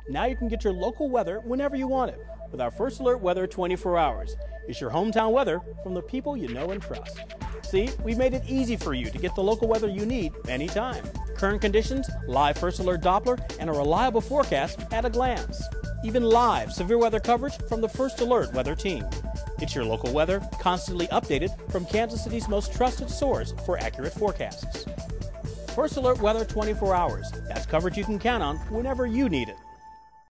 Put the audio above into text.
Now you can get your local weather whenever you want it with our First Alert Weather 24 hours. It's your hometown weather from the people you know and trust. See, we made it easy for you to get the local weather you need anytime. Current conditions, live First Alert Doppler, and a reliable forecast at a glance. Even live severe weather coverage from the First Alert Weather team. It's your local weather, constantly updated from Kansas City's most trusted source for accurate forecasts. First Alert Weather 24 hours. That's coverage you can count on whenever you need it.